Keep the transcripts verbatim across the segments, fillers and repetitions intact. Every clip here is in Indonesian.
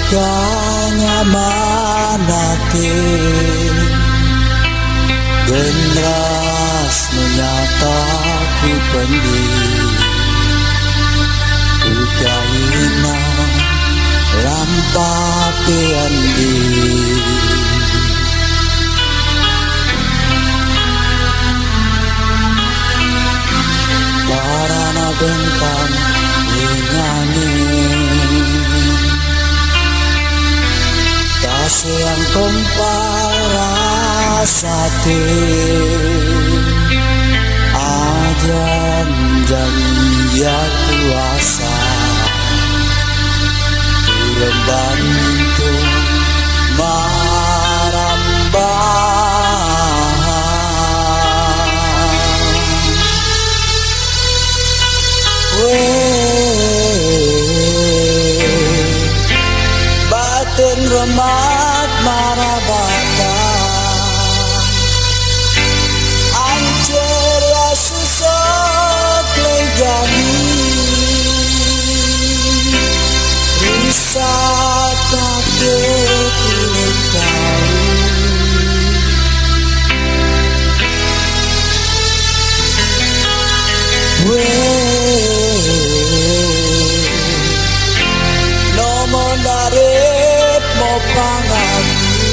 kanyamanake genras menyata ku pendi ku kaina lampate andi parana bentang nyanyi kasih yang kompal rasate ajan janji kuasa turun bantu marambah batin remat marabata ancer ya susut legani rusak kate kulit kau weh nomo darit mau pangaku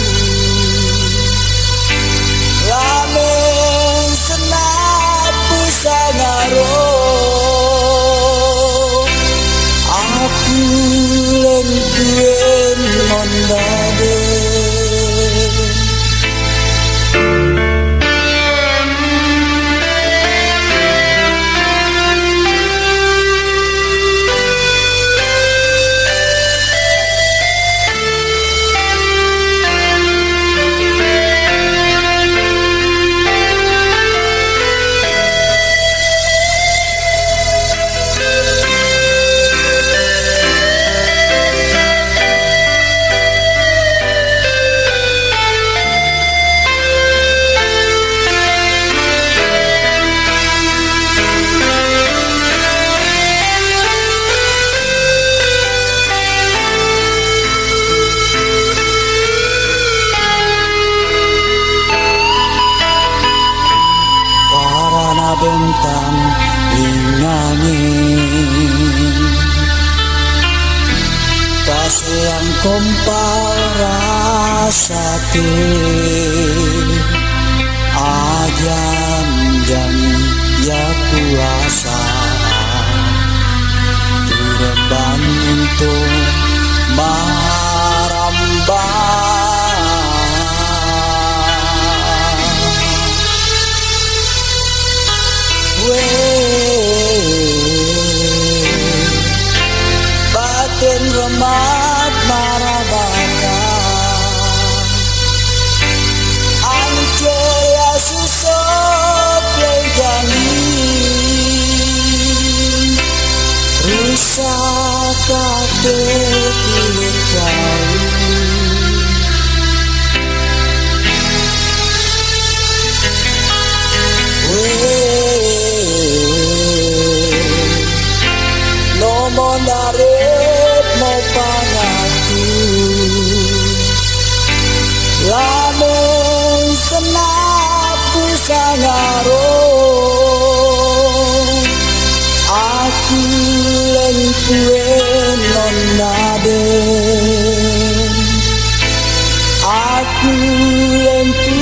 ramen senap pusangaro aku lengkuen mondade bentang ingangin kasih yang kompal rasate ajan janji ya kuasa turun bantu marambah batin remat marabata ancer ya susut legani rusak kate kulit kau mondarit mau pangaku lamun senap pusangaro aku lengkuen nondaden aku lengkuen